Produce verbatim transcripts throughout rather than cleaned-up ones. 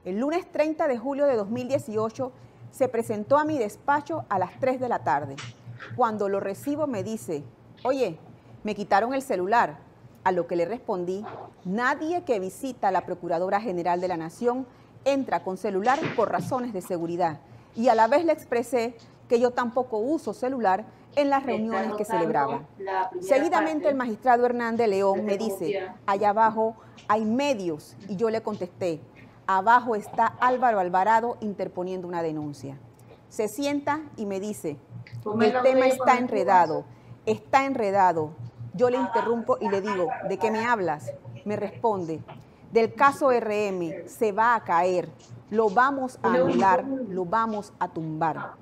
El lunes treinta de julio de dos mil dieciocho se presentó a mi despacho a las tres de la tarde. Cuando lo recibo me dice, oye, me quitaron el celular. A lo que le respondí, nadie que visita a la Procuradora General de la Nación entra con celular por razones de seguridad. Y a la vez le expresé que yo tampoco uso celular en las reuniones que celebraba. Seguidamente el magistrado Hernán de León me dice, allá abajo hay medios, y yo le contesté, abajo está Álvaro Alvarado interponiendo una denuncia. Se sienta y me dice, el tema está enredado, está enredado. Yo le interrumpo y le digo, ¿de qué me hablas? Me responde, del caso R M, se va a caer, lo vamos a anular, lo vamos a tumbar.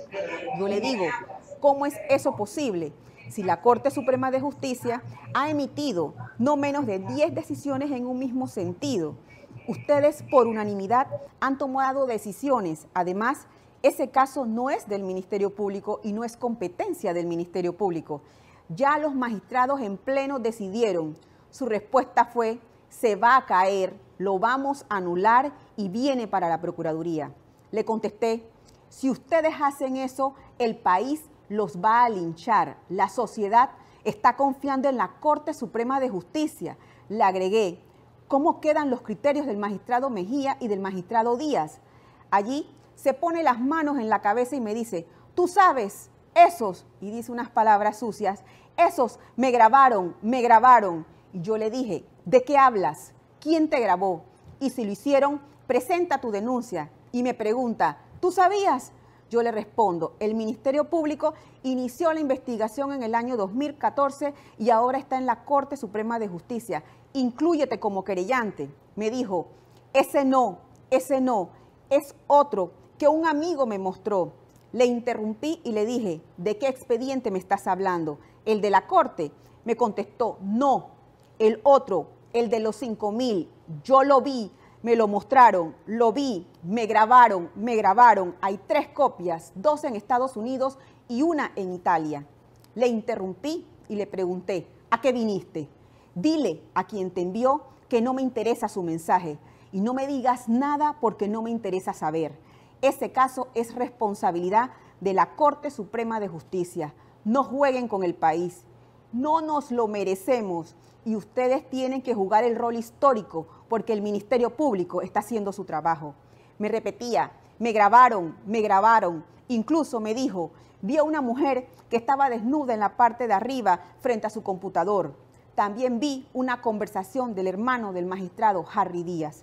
Yo le digo, ¿cómo es eso posible? Si la Corte Suprema de Justicia ha emitido no menos de diez decisiones en un mismo sentido. Ustedes por unanimidad han tomado decisiones. Además, ese caso no es del Ministerio Público y no es competencia del Ministerio Público. Ya los magistrados en pleno decidieron. Su respuesta fue, se va a caer, lo vamos a anular y viene para la Procuraduría. Le contesté, si ustedes hacen eso, el país los va a linchar. La sociedad está confiando en la Corte Suprema de Justicia. Le agregué, ¿cómo quedan los criterios del magistrado Mejía y del magistrado Díaz? Allí se pone las manos en la cabeza y me dice, tú sabes, esos, y dice unas palabras sucias, esos me grabaron, me grabaron. Y yo le dije, ¿de qué hablas? ¿Quién te grabó? Y si lo hicieron, presenta tu denuncia. Y me pregunta, ¿tú sabías? Yo le respondo, el Ministerio Público inició la investigación en el año dos mil catorce y ahora está en la Corte Suprema de Justicia. Inclúyete como querellante. Me dijo, ese no, ese no, es otro que un amigo me mostró. Le interrumpí y le dije, ¿de qué expediente me estás hablando? ¿El de la Corte? Me contestó, no, el otro, el de los cinco mil. Yo lo vi, me lo mostraron, lo vi, me grabaron, me grabaron. Hay tres copias, dos en Estados Unidos y una en Italia. Le interrumpí y le pregunté, ¿a qué viniste? Dile a quien te envió que no me interesa su mensaje y no me digas nada porque no me interesa saber. Ese caso es responsabilidad de la Corte Suprema de Justicia. No jueguen con el país. No nos lo merecemos y ustedes tienen que jugar el rol histórico porque el Ministerio Público está haciendo su trabajo. Me repetía, me grabaron, me grabaron. Incluso me dijo, vi a una mujer que estaba desnuda en la parte de arriba frente a su computador. También vi una conversación del hermano del magistrado Harry Díaz.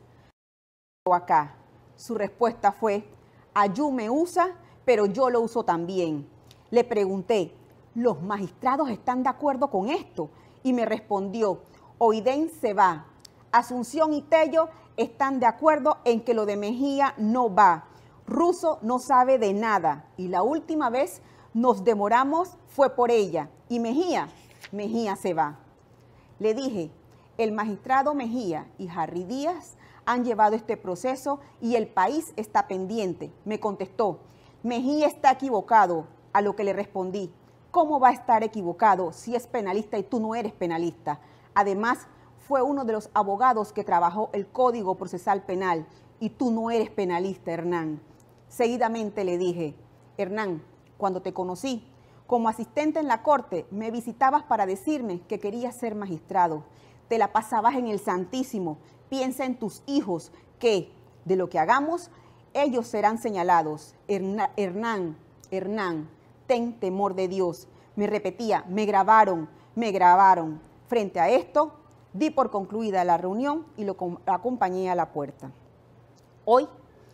Acá, su respuesta fue, Ayú me usa, pero yo lo uso también. Le pregunté, ¿los magistrados están de acuerdo con esto? Y me respondió, Oiden se va. Asunción y Tello están de acuerdo en que lo de Mejía no va. Russo no sabe de nada. Y la última vez nos demoramos fue por ella. Y Mejía, Mejía se va. Le dije, el magistrado Mejía y Harry Díaz han llevado este proceso y el país está pendiente. Me contestó, Mejía está equivocado, a lo que le respondí, ¿cómo va a estar equivocado si es penalista y tú no eres penalista? Además, fue uno de los abogados que trabajó el Código Procesal Penal y tú no eres penalista, Hernán. Seguidamente le dije, Hernán, cuando te conocí, como asistente en la Corte, me visitabas para decirme que querías ser magistrado. Te la pasabas en el Santísimo. Piensa en tus hijos, que de lo que hagamos, ellos serán señalados. Hernán, Hernán, ten temor de Dios. Me repetía, me grabaron, me grabaron. Frente a esto, di por concluida la reunión y lo acompañé a la puerta. Hoy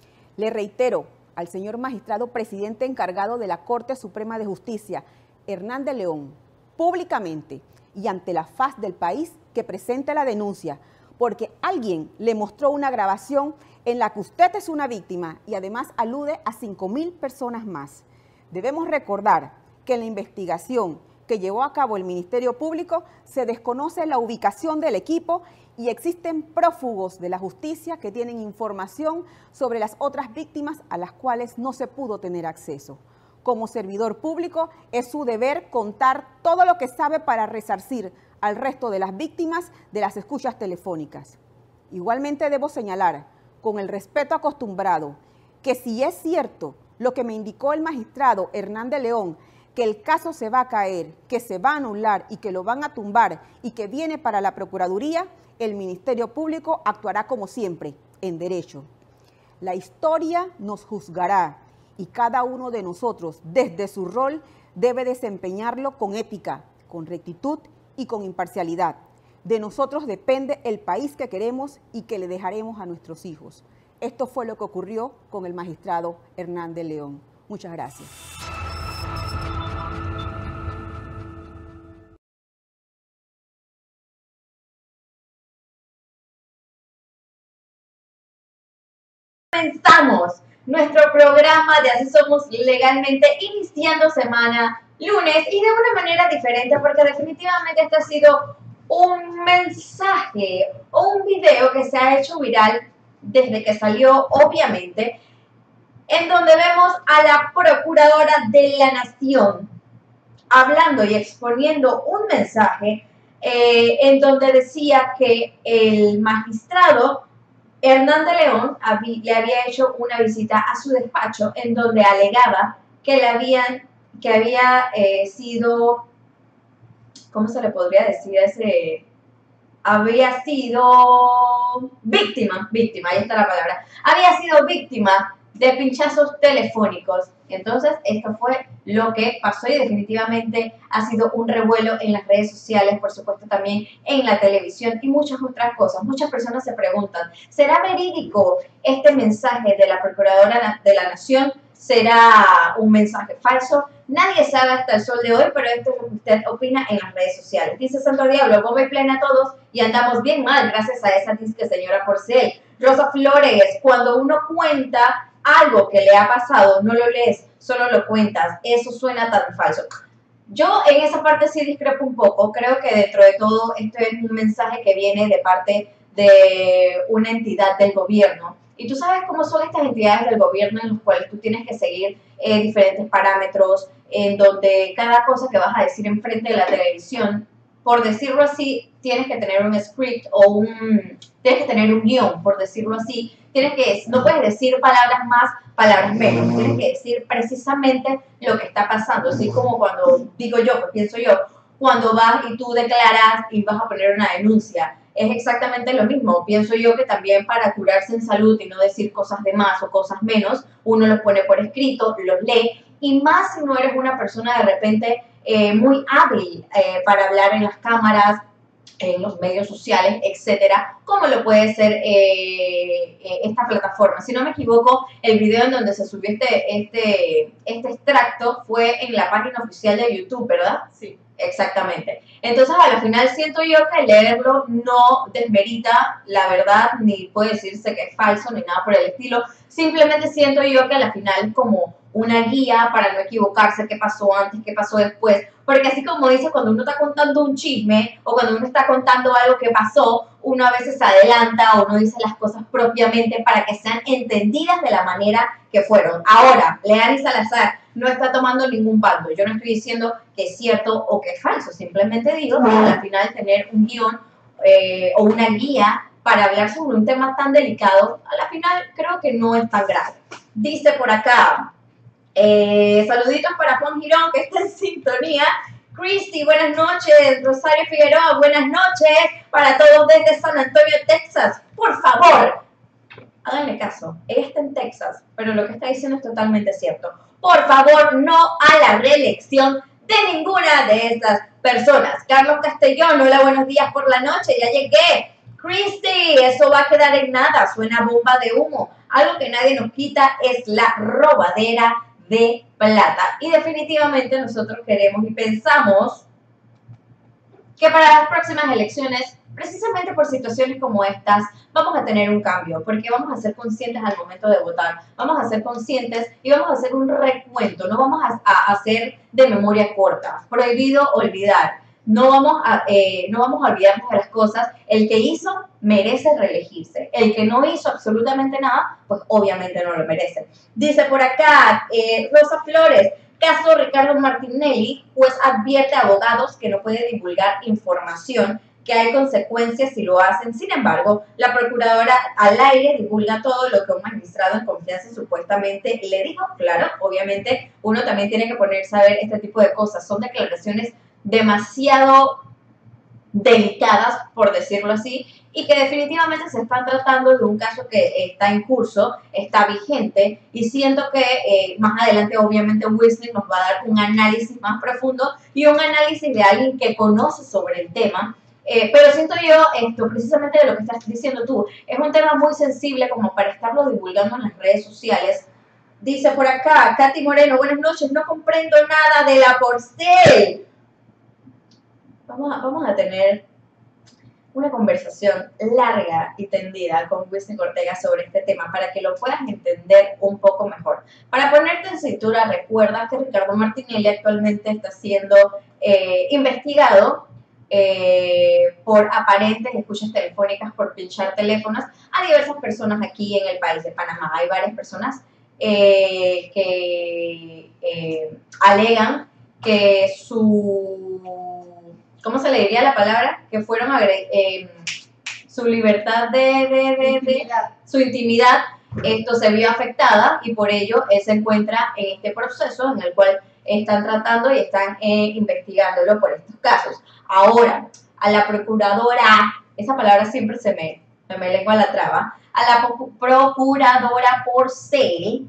le reitero al señor magistrado presidente encargado de la Corte Suprema de Justicia, Hernán de León, públicamente y ante la faz del país, que presente la denuncia, porque alguien le mostró una grabación en la que usted es una víctima y además alude a cinco mil personas más. Debemos recordar que en la investigación que llevó a cabo el Ministerio Público se desconoce la ubicación del equipo y existen prófugos de la justicia que tienen información sobre las otras víctimas a las cuales no se pudo tener acceso. Como servidor público, es su deber contar todo lo que sabe para resarcir al resto de las víctimas de las escuchas telefónicas. Igualmente debo señalar, con el respeto acostumbrado, que si es cierto lo que me indicó el magistrado Hernán de León, que el caso se va a caer, que se va a anular y que lo van a tumbar y que viene para la Procuraduría, el Ministerio Público actuará como siempre, en derecho. La historia nos juzgará y cada uno de nosotros, desde su rol, debe desempeñarlo con ética, con rectitud y con imparcialidad. De nosotros depende el país que queremos y que le dejaremos a nuestros hijos. Esto fue lo que ocurrió con el magistrado Hernán de León. Muchas gracias. Comenzamos nuestro programa de Así Somos Legalmente, iniciando semana, lunes, y de una manera diferente, porque definitivamente este ha sido un mensaje o un video que se ha hecho viral desde que salió, obviamente, en donde vemos a la Procuradora de la Nación hablando y exponiendo un mensaje eh, en donde decía que el magistrado Hernán de León le había hecho una visita a su despacho en donde alegaba que le habían, que había eh, sido, ¿cómo se le podría decir a ese? Había sido víctima, víctima, ahí está la palabra, había sido víctima de pinchazos telefónicos. Entonces, esto fue lo que pasó y definitivamente ha sido un revuelo en las redes sociales, por supuesto también en la televisión y muchas otras cosas. Muchas personas se preguntan, ¿será verídico este mensaje de la Procuradora de la Nación? ¿Será un mensaje falso? Nadie sabe hasta el sol de hoy, pero esto es lo que usted opina en las redes sociales. Dice Santo Diablo, bomba y plena a todos y andamos bien mal gracias a esa disque señora Porcel. Rosa Flores, cuando uno cuenta algo que le ha pasado, no lo lees, solo lo cuentas. Eso suena tan falso. Yo en esa parte sí discrepo un poco. Creo que dentro de todo esto es un mensaje que viene de parte de una entidad del gobierno. Y tú sabes cómo son estas entidades del gobierno en las cuales tú tienes que seguir eh, diferentes parámetros, en donde cada cosa que vas a decir enfrente de la televisión, por decirlo así, tienes que tener un script o un, tienes que tener un guión, por decirlo así. Tienes que, no puedes decir palabras más, palabras menos. Tienes que decir precisamente lo que está pasando. Así como cuando digo yo, pues pienso yo, cuando vas y tú declaras y vas a poner una denuncia. Es exactamente lo mismo. Pienso yo que también para curarse en salud y no decir cosas de más o cosas menos, uno los pone por escrito, los lee, y más si no eres una persona de repente eh, muy hábil eh, para hablar en las cámaras, en los medios sociales, etcétera, como lo puede ser eh, esta plataforma. Si no me equivoco, el video en donde se subió este, este, este extracto fue en la página oficial de YouTube, ¿verdad? Sí. Exactamente. Entonces, al final siento yo que leerlo no desmerita la verdad, ni puede decirse que es falso, ni nada por el estilo. Simplemente siento yo que al final es como una guía para no equivocarse, qué pasó antes, qué pasó después. Porque así como dice, cuando uno está contando un chisme o cuando uno está contando algo que pasó, uno a veces se adelanta o no dice las cosas propiamente para que sean entendidas de la manera que fueron. Ahora, Leani Salazar no está tomando ningún bando. Yo no estoy diciendo que es cierto o que es falso. Simplemente digo que al final tener un guión eh, o una guía para hablar sobre un tema tan delicado, a la final creo que no es tan grave. Dice por acá, eh, saluditos para Juan Girón, que está en sintonía. Cristi, buenas noches. Rosario Figueroa, buenas noches. Para todos desde San Antonio, Texas. Por favor, háganle caso. Ella está en Texas, pero lo que está diciendo es totalmente cierto. Por favor, no a la reelección de ninguna de estas personas. Carlos Castellón, hola, buenos días por la noche. Ya llegué. Cristi, eso va a quedar en nada. Suena bomba de humo. Algo que nadie nos quita es la robadera de plata. Y definitivamente nosotros queremos y pensamos que para las próximas elecciones, precisamente por situaciones como estas, vamos a tener un cambio, porque vamos a ser conscientes al momento de votar, vamos a ser conscientes y vamos a hacer un recuento, no vamos a, a hacer de memoria corta, prohibido olvidar. No vamos, a, eh, no vamos a olvidarnos de las cosas. El que hizo merece reelegirse. El que no hizo absolutamente nada, pues obviamente no lo merece. Dice por acá, eh, Rosa Flores, caso Ricardo Martinelli, pues advierte a abogados que no puede divulgar información que hay consecuencias si lo hacen. Sin embargo, la procuradora al aire divulga todo lo que un magistrado en confianza supuestamente le dijo. Claro, obviamente uno también tiene que ponerse a ver este tipo de cosas. Son declaraciones demasiado delicadas, por decirlo así, y que definitivamente se están tratando de un caso que está en curso, está vigente, y siento que eh, más adelante obviamente Wesley nos va a dar un análisis más profundo y un análisis de alguien que conoce sobre el tema. Eh, pero siento yo esto, precisamente de lo que estás diciendo tú, es un tema muy sensible como para estarlo divulgando en las redes sociales. Dice por acá, Katy Moreno, buenas noches, no comprendo nada de la Porcel. Vamos a, vamos a tener una conversación larga y tendida con Wesley Ortega sobre este tema para que lo puedas entender un poco mejor. Para ponerte en cintura, recuerda que Ricardo Martinelli actualmente está siendo eh, investigado eh, por aparentes escuchas telefónicas, por pinchar teléfonos a diversas personas aquí en el país de Panamá. Hay varias personas eh, que eh, alegan que su, ¿cómo se le diría la palabra? Que fueron agre eh, su libertad de, de, de, de, su intimidad, esto se vio afectada y por ello él se encuentra en este proceso en el cual están tratando y están eh, investigándolo por estos casos. Ahora, a la procuradora, esa palabra siempre se me, se me lengua la traba, a la procuradora Porcel,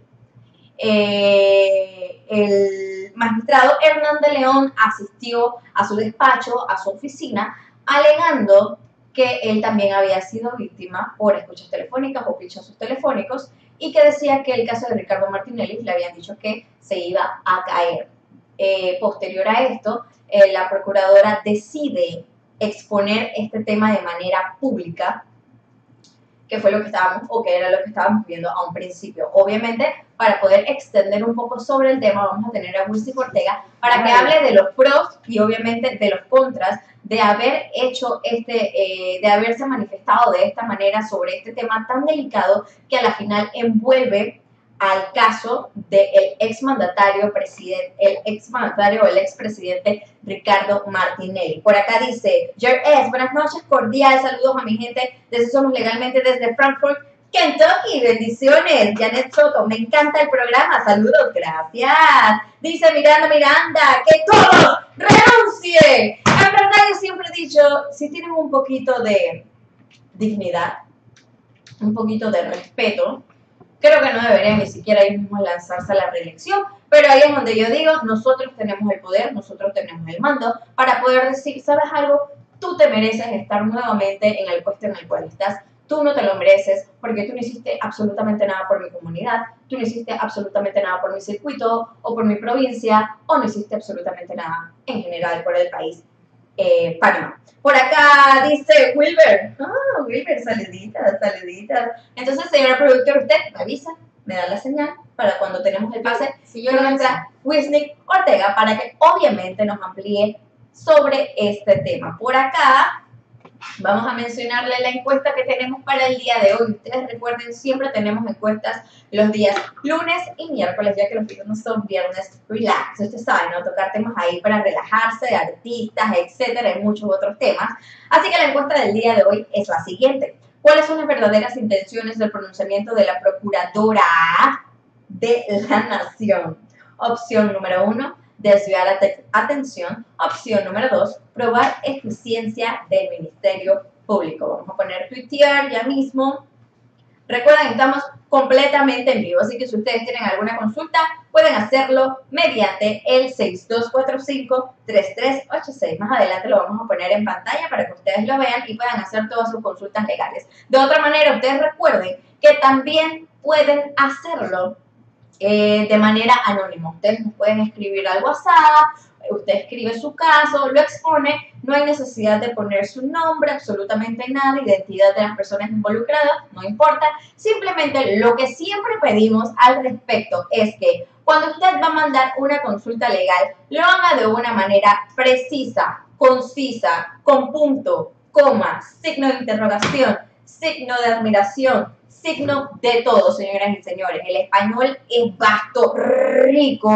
eh, el magistrado Hernán de León asistió a su despacho, a su oficina, alegando que él también había sido víctima por escuchas telefónicas o pinchazos telefónicos y que decía que el caso de Ricardo Martinelli le habían dicho que se iba a caer. Eh, posterior a esto, eh, la procuradora decide exponer este tema de manera pública, que fue lo que estábamos, o que era lo que estábamos viendo a un principio. Obviamente, para poder extender un poco sobre el tema, vamos a tener a Wesley Ortega para que hable de los pros y obviamente de los contras de haber hecho este, eh, de haberse manifestado de esta manera sobre este tema tan delicado que a la final envuelve al caso del exmandatario presidente, el exmandatario o el expresidente Ricardo Martinelli. Por acá dice, Jer S, buenas noches, cordiales saludos a mi gente desde Somos Legalmente desde Frankfurt, Kentucky, bendiciones. Janet Soto, me encanta el programa, saludos, gracias. Dice Miranda Miranda, que todos renuncien. En verdad yo siempre he dicho, si tienen un poquito de dignidad, un poquito de respeto, creo que no deberían ni siquiera ellos mismos lanzarse a la reelección, pero ahí es donde yo digo, nosotros tenemos el poder, nosotros tenemos el mando para poder decir, ¿sabes algo? Tú te mereces estar nuevamente en el puesto en el cual estás, tú no te lo mereces porque tú no hiciste absolutamente nada por mi comunidad, tú no hiciste absolutamente nada por mi circuito o por mi provincia, o no hiciste absolutamente nada en general por el país. Eh, Panamá. Por acá dice Wilber, ah, Wilber, saluditas, saluditas. Entonces, señora productora, usted me avisa, me da la señal para cuando tenemos el pase sí, yo con nuestra Wesley Ortega para que obviamente nos amplíe sobre este tema. Por acá vamos a mencionarle la encuesta que tenemos para el día de hoy. Ustedes recuerden, siempre tenemos encuestas los días lunes y miércoles, ya que los viernes son viernes relax. Ustedes saben, ¿no? Tocar temas ahí para relajarse, artistas, etcétera, y muchos otros temas. Así que la encuesta del día de hoy es la siguiente. ¿Cuáles son las verdaderas intenciones del pronunciamiento de la Procuradora de la Nación? Opción número uno, desviar la atención. Opción número dos, probar eficiencia del Ministerio Público. Vamos a poner tuitear ya mismo. Recuerden que estamos completamente en vivo, así que si ustedes tienen alguna consulta, pueden hacerlo mediante el seis dos cuatro cinco, tres tres ocho seis. Más adelante lo vamos a poner en pantalla para que ustedes lo vean y puedan hacer todas sus consultas legales. De otra manera, ustedes recuerden que también pueden hacerlo Eh, de manera anónima. Ustedes nos pueden escribir al WhatsApp, usted escribe su caso, lo expone, no hay necesidad de poner su nombre, absolutamente nada, identidad de las personas involucradas, no importa, simplemente lo que siempre pedimos al respecto es que cuando usted va a mandar una consulta legal, lo haga de una manera precisa, concisa, con punto, coma, signo de interrogación, signo de admiración, signo de todo, señoras y señores. El español es vasto, rico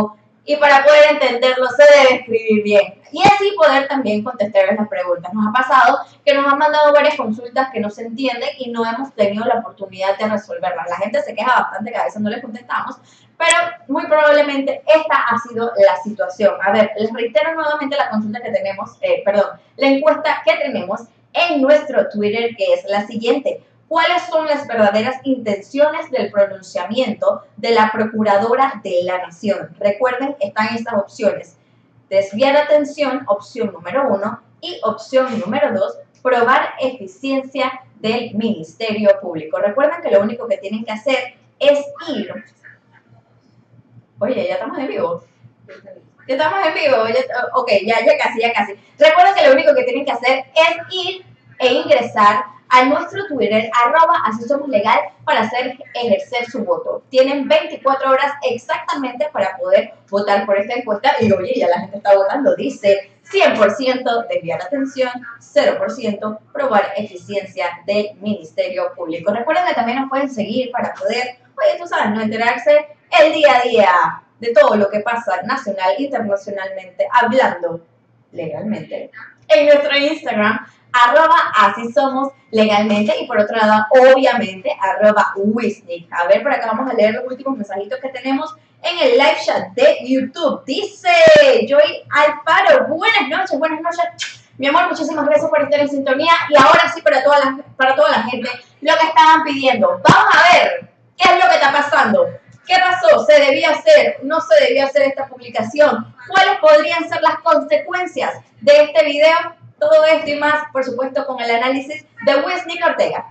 y para poder entenderlo se debe escribir bien. Y así poder también contestarles las preguntas. Nos ha pasado que nos han mandado varias consultas que no se entienden y no hemos tenido la oportunidad de resolverlas. La gente se queja bastante que a veces no les contestamos, pero muy probablemente esta ha sido la situación. A ver, les reitero nuevamente la consulta que tenemos, eh, perdón, la encuesta que tenemos en nuestro Twitter, que es la siguiente. ¿Cuáles son las verdaderas intenciones del pronunciamiento de la Procuradora de la Nación? Recuerden, están estas opciones. Desviar atención, opción número uno, y opción número dos, probar eficiencia del Ministerio Público. Recuerden que lo único que tienen que hacer es ir. Oye, ya estamos en vivo. Ya estamos en vivo. Ya, ok, ya, ya casi, ya casi. Recuerden que lo único que tienen que hacer es ir e ingresar a nuestro Twitter, arroba así somos legal, para hacer ejercer su voto. Tienen veinticuatro horas exactamente para poder votar por esta encuesta. Y oye, ya la gente está votando. Dice cien por ciento desviar atención, cero por ciento probar eficiencia del Ministerio Público. Recuerden que también nos pueden seguir para poder, oye, tú sabes, no enterarse el día a día de todo lo que pasa nacional, internacionalmente, hablando legalmente. En nuestro Instagram, arroba así somos legalmente, y por otro lado, obviamente, arroba Wisnik. A ver, por acá vamos a leer los últimos mensajitos que tenemos en el live chat de YouTube. Dice Joy Alfaro, buenas noches, buenas noches. Mi amor, muchísimas gracias por estar en sintonía. Y ahora sí, para toda la, para toda la gente, lo que estaban pidiendo. Vamos a ver qué es lo que está pasando. ¿Qué pasó? ¿Se debía hacer? ¿No se debía hacer esta publicación? ¿Cuáles podrían ser las consecuencias de este video? Todo esto y más, por supuesto, con el análisis de Wisnik Ortega.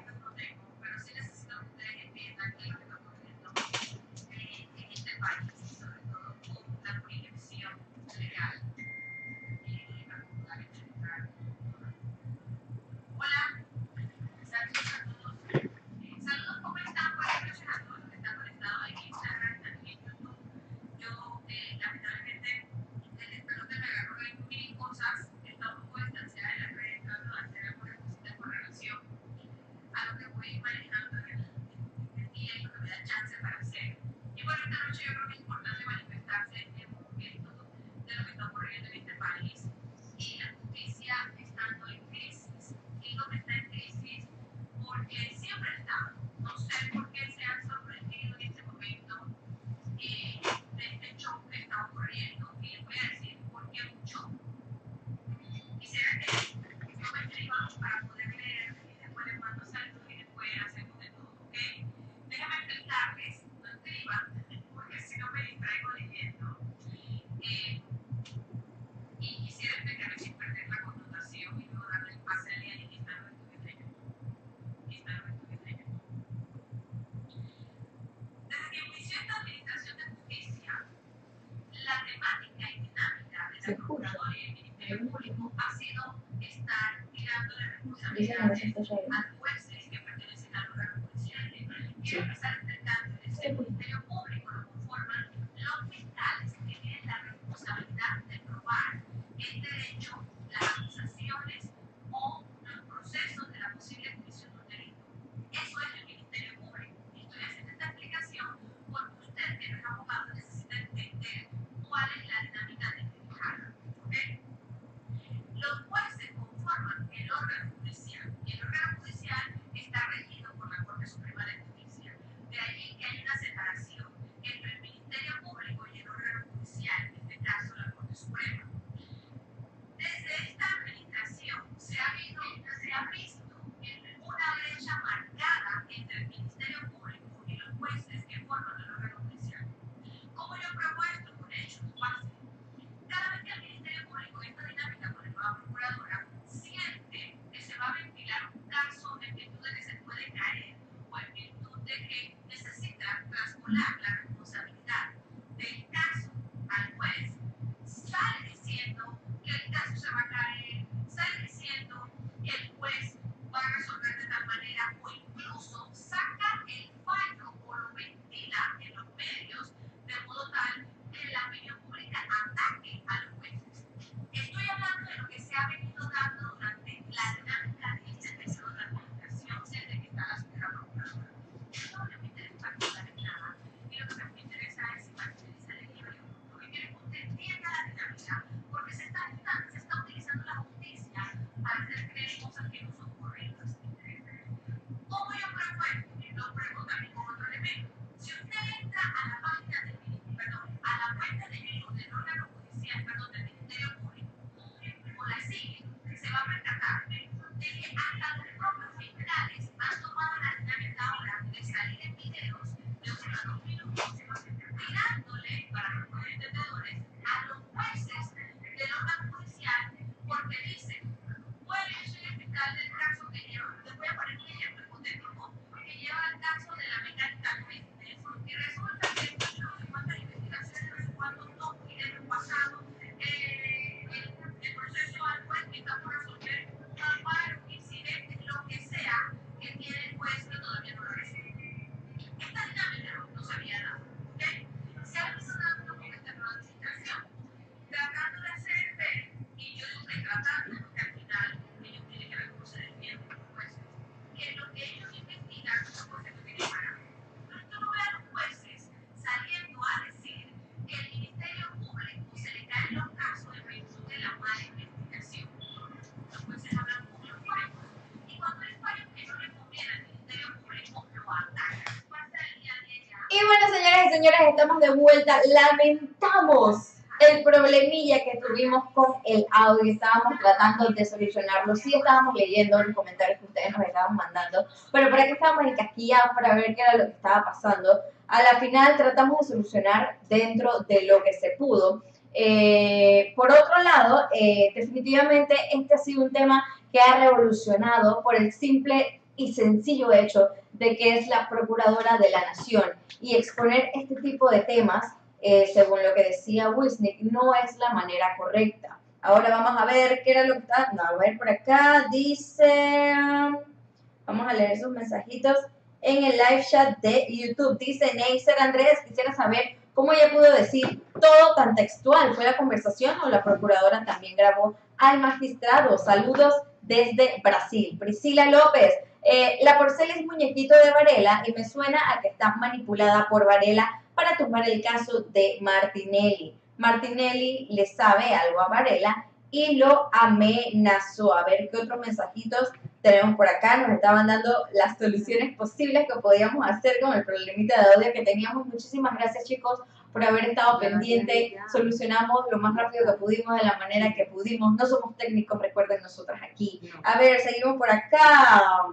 señores, estamos de vuelta. Lamentamos el problemilla que tuvimos con el audio. Estábamos tratando de solucionarlo. Sí estábamos leyendo los comentarios que ustedes nos estaban mandando, pero por aquí estábamos encasquillados para ver qué era lo que estaba pasando. A la final tratamos de solucionar dentro de lo que se pudo. Eh, por otro lado, eh, definitivamente este ha sido un tema que ha revolucionado por el simple y sencillo hecho de que es la Procuradora de la Nación, y exponer este tipo de temas, eh, según lo que decía Wisnik, no es la manera correcta. Ahora vamos a ver qué era lo que está, no, a ver por acá, dice, vamos a leer sus mensajitos en el live chat de YouTube. Dice Neisser Andrés, quisiera saber cómo ella pudo decir todo tan textual. ¿Fue la conversación o la Procuradora también grabó al magistrado? Saludos desde Brasil. Priscila López, eh, la Porcel es muñequito de Varela y me suena a que estás manipulada por Varela para tumbar el caso de Martinelli. Martinelli le sabe algo a Varela y lo amenazó. A ver qué otros mensajitos tenemos por acá. Nos estaban dando las soluciones posibles que podíamos hacer con el problemita de audio que teníamos. Muchísimas gracias, chicos, por haber estado pendiente. Solucionamos lo más rápido que pudimos, de la manera que pudimos. No somos técnicos, recuerden, nosotras aquí. A ver, seguimos por acá.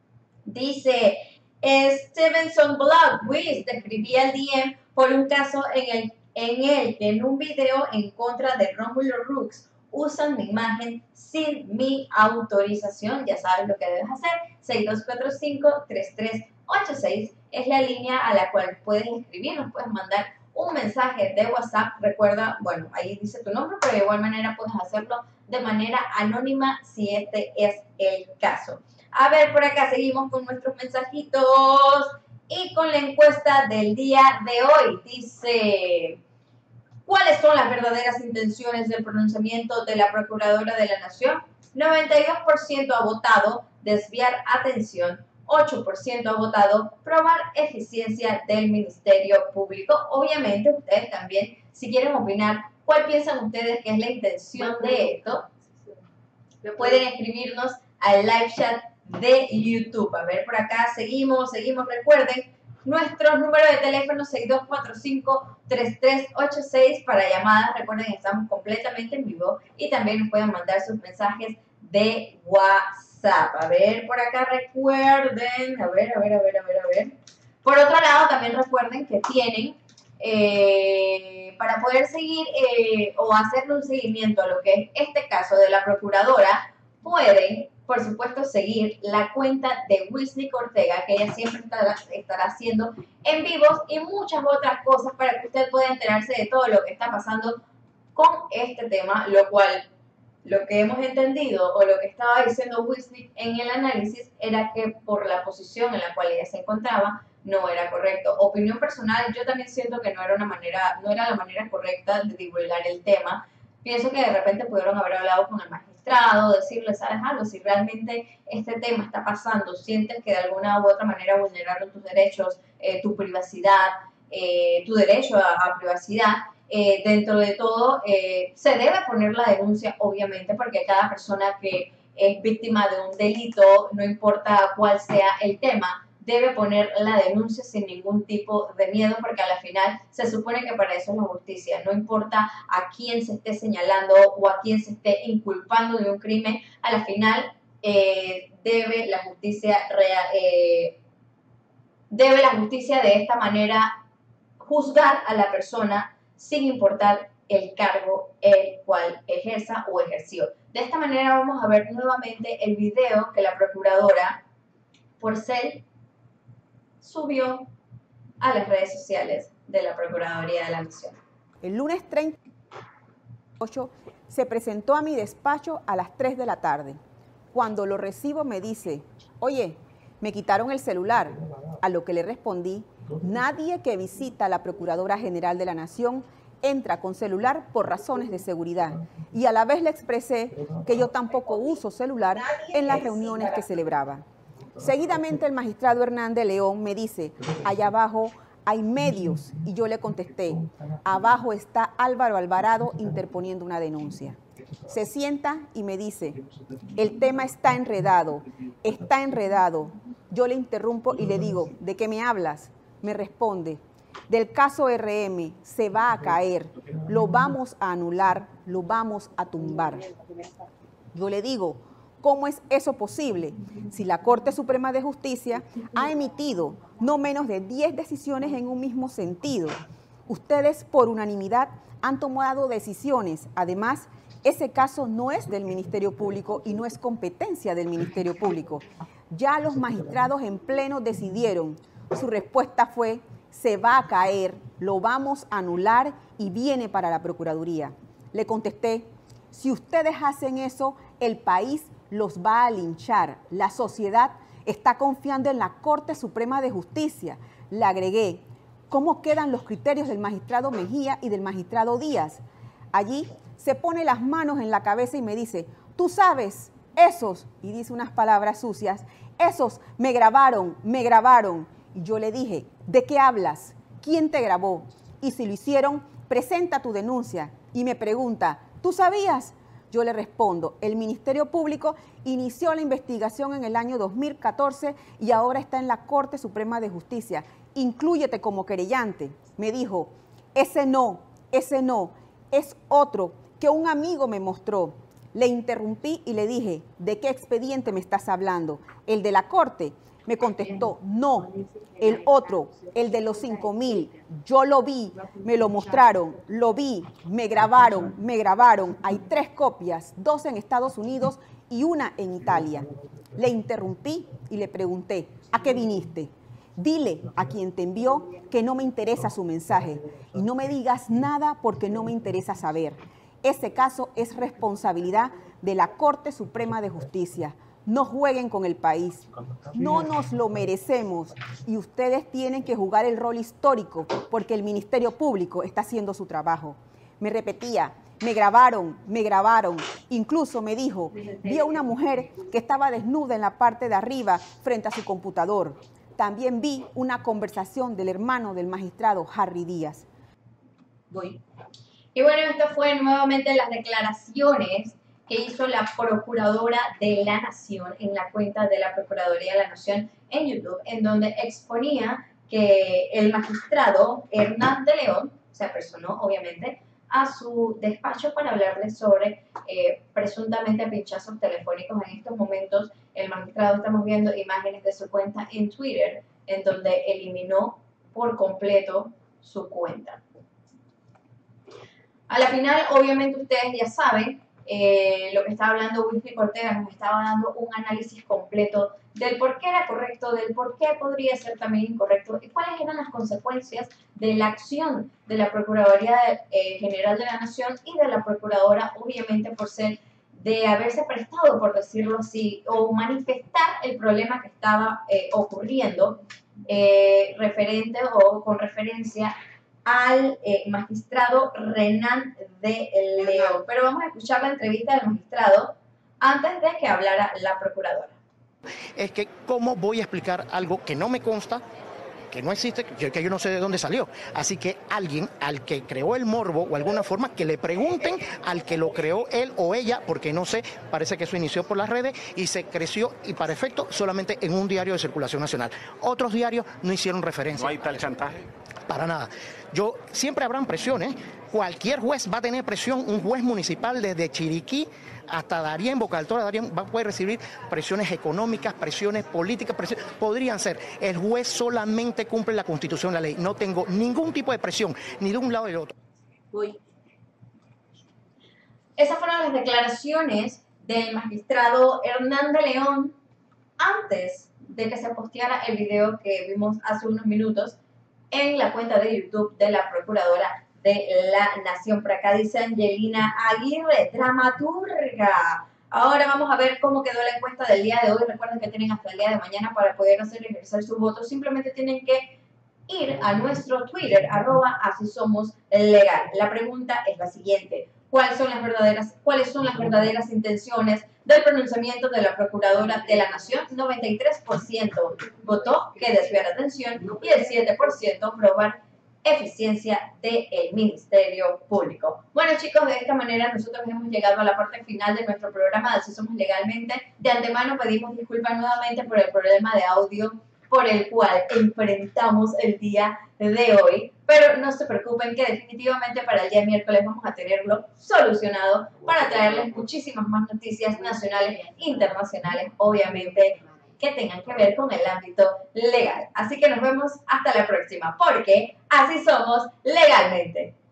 Dice Stevenson Blog, Wiz, te escribí al D M por un caso en el, en el que en un video en contra de Rómulo Rux usan mi imagen sin mi autorización. Ya sabes lo que debes hacer. seis dos cuatro cinco, tres tres ocho seis es la línea a la cual puedes escribir, nos puedes mandar un mensaje de WhatsApp. Recuerda, bueno, ahí dice tu nombre, pero de igual manera puedes hacerlo de manera anónima si este es el caso. A ver, por acá seguimos con nuestros mensajitos y con la encuesta del día de hoy. Dice, ¿cuáles son las verdaderas intenciones del pronunciamiento de la Procuradora de la Nación? noventa y dos por ciento ha votado desviar atención, ocho por ciento ha votado probar eficiencia del Ministerio Público. Obviamente, ustedes también, si quieren opinar, ¿cuál piensan ustedes que es la intención de esto? Pueden escribirnos al live chat de YouTube. A ver, por acá seguimos, seguimos. Recuerden, nuestros números de teléfono seis dos cuatro cinco, tres tres ocho seis para llamadas. Recuerden, estamos completamente en vivo y también nos pueden mandar sus mensajes de WhatsApp. A ver, por acá recuerden, a ver, a ver, a ver, a ver, a ver. Por otro lado, también recuerden que tienen, eh, para poder seguir eh, o hacerle un seguimiento a lo que es este caso de la Procuradora, pueden, por supuesto, seguir la cuenta de Wisnik Ortega, que ella siempre estará, estará haciendo en vivos y muchas otras cosas para que usted pueda enterarse de todo lo que está pasando con este tema, lo cual, lo que hemos entendido o lo que estaba diciendo Wisnik en el análisis era que por la posición en la cual ella se encontraba no era correcto. Opinión personal, yo también siento que no era una manera, no era la manera correcta de divulgar el tema. Pienso que de repente pudieron haber hablado con el magistrado, decirle, ¿sabes algo? Si realmente este tema está pasando, sientes que de alguna u otra manera vulneraron tus derechos, eh, tu privacidad, eh, tu derecho a, a privacidad, eh, dentro de todo, eh, se debe poner la denuncia, obviamente, porque cada persona que es víctima de un delito, no importa cuál sea el tema, debe poner la denuncia sin ningún tipo de miedo, porque a la final se supone que para eso es la justicia. No importa a quién se esté señalando o a quién se esté inculpando de un crimen, a la final eh, debe la justicia real, eh, debe la justicia de esta manera juzgar a la persona sin importar el cargo el cual ejerza o ejerció. De esta manera vamos a ver nuevamente el video que la Procuradora Porcel subió a las redes sociales de la Procuraduría de la Nación. El lunes treinta y ocho se presentó a mi despacho a las tres de la tarde. Cuando lo recibo me dice, oye, me quitaron el celular. A lo que le respondí, nadie que visita a la Procuradora General de la Nación entra con celular por razones de seguridad. Y a la vez le expresé que yo tampoco uso celular en las reuniones que celebraba. Seguidamente el magistrado Hernández León me dice, allá abajo hay medios, y yo le contesté, abajo está Álvaro Alvarado interponiendo una denuncia. Se sienta y me dice, el tema está enredado, está enredado. Yo le interrumpo y le digo, ¿de qué me hablas? Me responde, del caso R M se va a caer, lo vamos a anular, lo vamos a tumbar. Yo le digo, ¿cómo es eso posible? Si la Corte Suprema de Justicia ha emitido no menos de diez decisiones en un mismo sentido. Ustedes por unanimidad han tomado decisiones. Además, ese caso no es del Ministerio Público y no es competencia del Ministerio Público. Ya los magistrados en pleno decidieron. Su respuesta fue, se va a caer, lo vamos a anular y viene para la Procuraduría. Le contesté, si ustedes hacen eso, el país los va a linchar. La sociedad está confiando en la Corte Suprema de Justicia. Le agregué, ¿cómo quedan los criterios del magistrado Mejía y del magistrado Díaz? Allí se pone las manos en la cabeza y me dice, tú sabes, esos, y dice unas palabras sucias, esos me grabaron, me grabaron. Y yo le dije, ¿de qué hablas? ¿Quién te grabó? Y si lo hicieron, presenta tu denuncia. Y me pregunta, ¿tú sabías? Yo le respondo, el Ministerio Público inició la investigación en el año dos mil catorce y ahora está en la Corte Suprema de Justicia. Inclúyete como querellante. Me dijo, ese no, ese no, es otro que un amigo me mostró. Le interrumpí y le dije, ¿de qué expediente me estás hablando? ¿El de la Corte? Me contestó, no, el otro, el de los cinco mil. Yo lo vi, me lo mostraron, lo vi, me grabaron, me grabaron. Hay tres copias, dos en Estados Unidos y una en Italia. Le interrumpí y le pregunté, ¿a qué viniste? Dile a quien te envió que no me interesa su mensaje y no me digas nada porque no me interesa saber. Ese caso es responsabilidad de la Corte Suprema de Justicia. No jueguen con el país, no nos lo merecemos y ustedes tienen que jugar el rol histórico porque el Ministerio Público está haciendo su trabajo. Me repetía, me grabaron, me grabaron, incluso me dijo, vi a una mujer que estaba desnuda en la parte de arriba frente a su computador. También vi una conversación del hermano del magistrado Harry Díaz. Voy. Y bueno, esto fue nuevamente las declaraciones que hizo la Procuradora de la Nación en la cuenta de la Procuraduría de la Nación en YouTube, en donde exponía que el magistrado Hernán de León se apersonó, obviamente, a su despacho para hablarles sobre eh, presuntamente pinchazos telefónicos. En estos momentos, el magistrado, estamos viendo imágenes de su cuenta en Twitter, en donde eliminó por completo su cuenta. A la final, obviamente, ustedes ya saben, Eh, lo que estaba hablando Wilfried Ortega nos estaba dando un análisis completo del por qué era correcto, del por qué podría ser también incorrecto y cuáles eran las consecuencias de la acción de la Procuraduría eh, General de la Nación y de la Procuradora, obviamente por ser, de haberse prestado, por decirlo así, o manifestar el problema que estaba eh, ocurriendo eh, referente o con referencia al eh, magistrado Hernán de León. Pero vamos a escuchar la entrevista del magistrado antes de que hablara la procuradora. Es que, ¿cómo voy a explicar algo que no me consta, que no existe, que, que yo no sé de dónde salió? Así que alguien al que creó el morbo o alguna forma, que le pregunten al que lo creó él o ella, porque no sé, parece que eso inició por las redes y se creció y para efecto solamente en un diario de circulación nacional. Otros diarios no hicieron referencia. ¿No hay tal chantaje? Para nada. Yo, siempre habrán presiones. Cualquier juez va a tener presión. Un juez municipal desde Chiriquí hasta Darién, Boca del Toro, Darién, va a poder recibir presiones económicas, presiones políticas, presiones, podrían ser. El juez solamente cumple la Constitución, la ley. No tengo ningún tipo de presión, ni de un lado ni del otro. Uy. Esas fueron las declaraciones del magistrado Hernán de León antes de que se posteara el video que vimos hace unos minutos en la cuenta de YouTube de la Procuradora de la Nación. Por acá dice Angelina Aguirre, dramaturga. Ahora vamos a ver cómo quedó la encuesta del día de hoy. Recuerden que tienen hasta el día de mañana para poder hacer ejercer su voto. Simplemente tienen que ir a nuestro Twitter, arroba así somos legal. La pregunta es la siguiente. ¿Cuáles son las verdaderas, cuáles son las verdaderas intenciones del pronunciamiento de la Procuradora de la Nación? noventa y tres por ciento votó que desviar la atención y el siete por ciento probar eficiencia del Ministerio Público. Bueno, chicos, de esta manera nosotros hemos llegado a la parte final de nuestro programa de Así Somos Legalmente. De antemano pedimos disculpas nuevamente por el problema de audio por el cual enfrentamos el día de hoy. Pero no se preocupen que definitivamente para el día miércoles vamos a tenerlo solucionado para traerles muchísimas más noticias nacionales e internacionales, obviamente, que tengan que ver con el ámbito legal. Así que nos vemos hasta la próxima, porque así somos legalmente.